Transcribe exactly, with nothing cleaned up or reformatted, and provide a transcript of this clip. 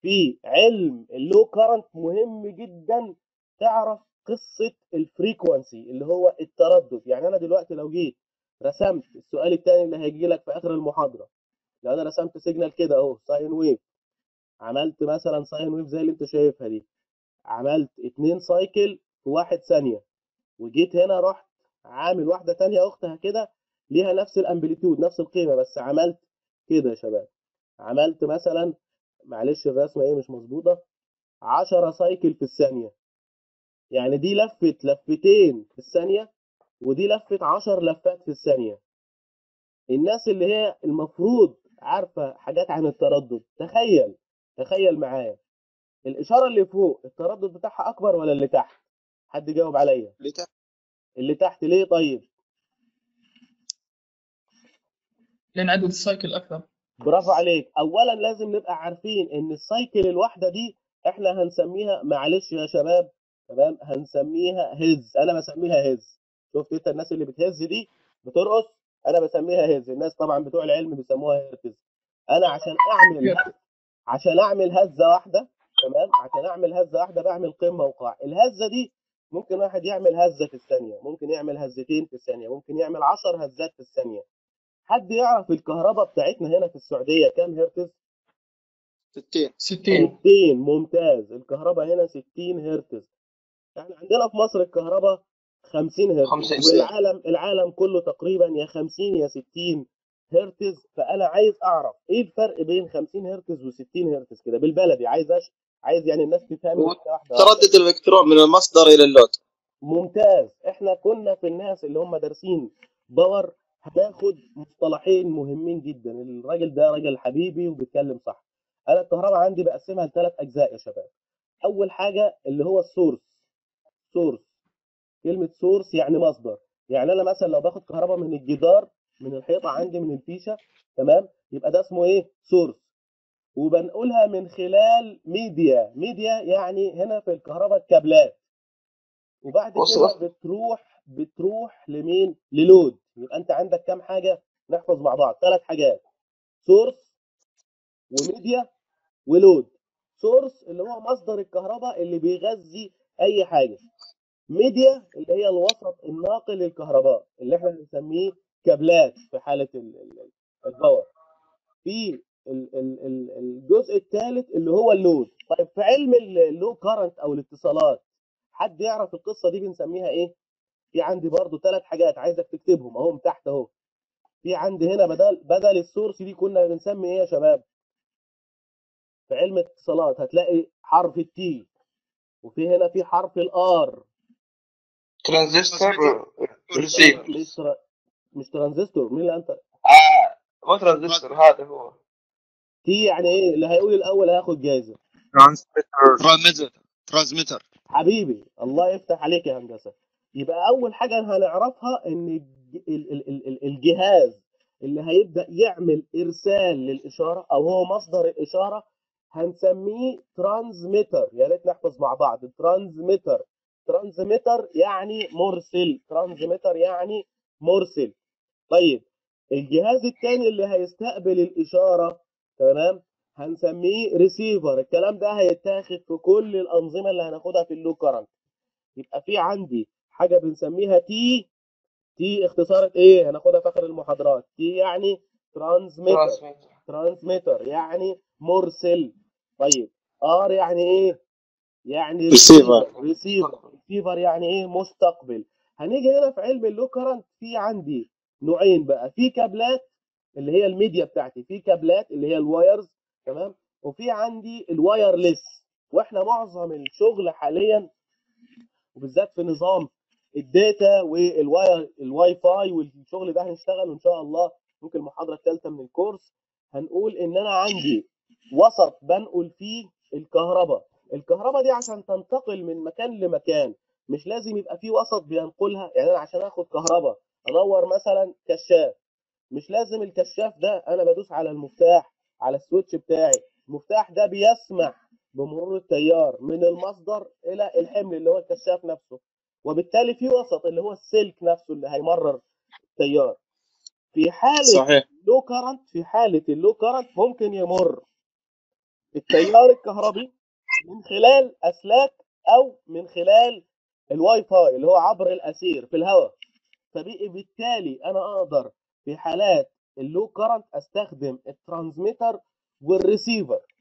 في علم اللو كارنت مهم جدا تعرف قصه الفريكوانسي اللي هو التردد. يعني انا دلوقتي لو جيت رسمت السؤال الثاني اللي هيجي لك في اخر المحاضره، لو انا رسمت سيجنال كده اهو ساين ويف، عملت مثلا ساين ويف زي اللي انت شايفها دي، عملت اتنين سايكل في واحد ثانيه، وجيت هنا رحت عامل واحده ثانيه اختها كده ليها نفس الامبليتيود نفس القيمه، بس عملت كده يا شباب، عملت مثلا، معلش الرسمه ايه مش مظبوطه، عشرة سايكل في الثانيه. يعني دي لفت لفتين في الثانيه ودي لفت عشر لفات في الثانيه. الناس اللي هي المفروض عارفه حاجات عن التردد، تخيل تخيل معايا الاشاره اللي فوق التردد بتاعها اكبر ولا اللي تحت؟ حد جاوب عليا. اللي تحت. اللي تحت ليه طيب؟ لان عدد السايكل اكثر. برافو عليك. اولا لازم نبقى عارفين ان السايكل الواحده دي احنا هنسميها، معلش يا شباب تمام، هنسميها هز. انا بسميها هز. شفت انت الناس اللي بتهز دي بترقص، انا بسميها هز. الناس طبعا بتوع العلم بيسموها هرتز. انا عشان اعمل هز... عشان اعمل هزه واحده، تمام، عشان اعمل هزه واحده بعمل قمه وقاع. الهزه دي ممكن واحد يعمل هزه في الثانيه، ممكن يعمل هزتين في الثانيه، ممكن يعمل عشر هزات في الثانيه. حد يعرف الكهرباء بتاعتنا هنا في السعوديه كام هرتز؟ ستين. ستين. ستين. ممتاز. الكهرباء هنا ستين هرتز. يعني عندنا في مصر الكهرباء خمسين هرتز، خمسين. والعالم العالم كله تقريبا يا خمسين يا ستين هرتز. فانا عايز اعرف ايه الفرق بين خمسين هرتز و60 هرتز كده بالبلدي، عايز أش... عايز يعني الناس تفهمني واحده واحده. تردد الالكترون من المصدر الى اللود. ممتاز. احنا كنا في الناس اللي هم دارسين باور هناخد مصطلحين مهمين جدا. الراجل ده راجل حبيبي وبيتكلم صح. انا الكهرباء عندي بقسمها لثلاث اجزاء يا شباب. اول حاجه اللي هو السورس. سورس، كلمه سورس يعني مصدر. يعني انا مثلا لو باخد كهرباء من الجدار، من الحيطه عندي، من الفيشه، تمام، يبقى ده اسمه ايه؟ سورس. وبنقولها من خلال ميديا. ميديا يعني هنا في الكهرباء الكابلات. وبعد كده بتروح بتروح لمين؟ للود. يبقى انت عندك كام حاجه؟ نحفظ مع بعض ثلاث حاجات: سورس وميديا ولود. سورس اللي هو مصدر الكهرباء اللي بيغذي اي حاجه. ميديا اللي هي الوسط الناقل للكهرباء اللي احنا بنسميه كابلات في حاله الباور. في الجزء الثالث اللي هو اللود. طيب في علم اللو كارنت او الاتصالات، حد يعرف القصه دي بنسميها ايه؟ في عندي برضو ثلاث حاجات عايزك تكتبهم اهم تحت اهو. في عندي هنا بدل بدل السورس دي كنا بنسمي ايه يا شباب؟ في علم الاتصالات هتلاقي حرف التي، وفي هنا في حرف الار. ترانزستور ريسيفر. مش تر... مش ترانزستور. مين اللي انت؟ اه مو ترانزستور، هذا هو. تي يعني ايه؟ اللي هيقول الاول هياخد جايزه. ترانزميتر. ترانزميتر حبيبي الله يفتح عليك يا هندسه. يبقى اول حاجه هنعرفها ان الجهاز اللي هيبدا يعمل ارسال للاشاره او هو مصدر الاشاره هنسميه ترانزميتر. يا ريت نحفظ مع بعض ترانزميتر. ترانزميتر يعني مرسل. ترانزميتر يعني مرسل. طيب الجهاز الثاني اللي هيستقبل الاشاره، تمام، هنسميه ريسيفر. الكلام ده هيتاخد في كل الانظمه اللي هناخدها في اللو كارنت. يبقى في عندي حاجه بنسميها تي. تي اختصارة ايه؟ هناخدها في اخر المحاضرات. تي يعني ترانسميتر. ترانسميتر يعني مرسل. طيب ار يعني ايه؟ يعني ريسيفر. ريسيفر ريسيفر يعني ايه؟ مستقبل. هنيجي هنا في علم اللو كارنت في عندي نوعين بقى. في كابلات اللي هي الميديا بتاعتي، في كابلات اللي هي الوايرز، تمام، وفي عندي الوايرلس. واحنا معظم الشغل حاليا وبالذات في نظام الداتا والواي الواي فاي والشغل ده هنشتغل ان شاء الله. ممكن المحاضره الثالثه من الكورس هنقول ان انا عندي وسط بنقل فيه الكهرباء. الكهرباء دي عشان تنتقل من مكان لمكان مش لازم يبقى في وسط بينقلها. يعني انا عشان اخد كهرباء انور مثلا كشاف، مش لازم الكشاف ده انا بدوس على المفتاح على السويتش بتاعي، المفتاح ده بيسمح بمرور التيار من المصدر الى الحمل اللي هو الكشاف نفسه، وبالتالي في وسط اللي هو السلك نفسه اللي هيمرر التيار. في حاله صحيح. اللو كارنت، في حاله اللو كارنت ممكن يمر التيار الكهربي من خلال اسلاك او من خلال الواي فاي اللي هو عبر الاسير في الهواء. فبالتالي انا اقدر في حالات اللو كرنت استخدم الترانسميتر والريسيفر.